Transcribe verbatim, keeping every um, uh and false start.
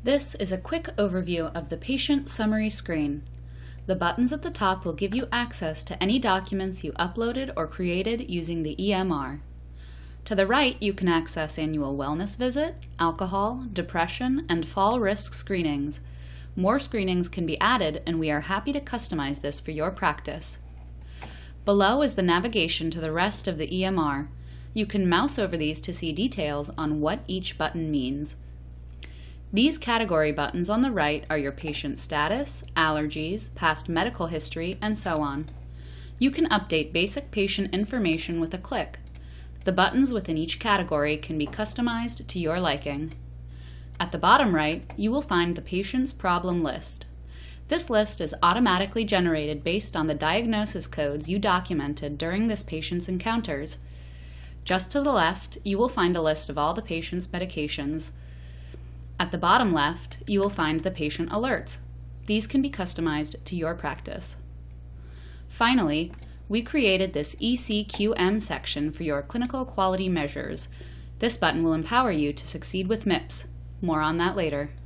This is a quick overview of the patient summary screen. The buttons at the top will give you access to any documents you uploaded or created using the E M R. To the right, you can access annual wellness visit, alcohol, depression, and fall risk screenings. More screenings can be added, and we are happy to customize this for your practice. Below is the navigation to the rest of the E M R. You can mouse over these to see details on what each button means. These category buttons on the right are your patient status, allergies, past medical history, and so on. You can update basic patient information with a click. The buttons within each category can be customized to your liking. At the bottom right, you will find the patient's problem list. This list is automatically generated based on the diagnosis codes you documented during this patient's encounters. Just to the left, you will find a list of all the patient's medications. At the bottom left, you will find the patient alerts. These can be customized to your practice. Finally, we created this E C Q M section for your clinical quality measures. This button will empower you to succeed with M I P S. More on that later.